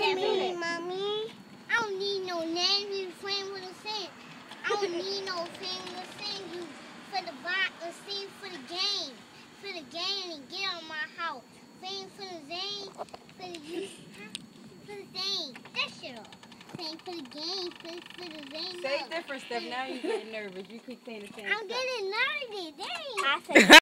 Mommy. I don't need no name. You friend with a cent. I don't need no friend with a cent. You for the bot or sing for the game. For the game and get on my house. Sing for the game. For the youth. For the game. That shit off. Sing for the game. Sing for the game. Say different stuff. Now you're getting nervous. You keep saying the same I'm stuff. getting nervous. Dang.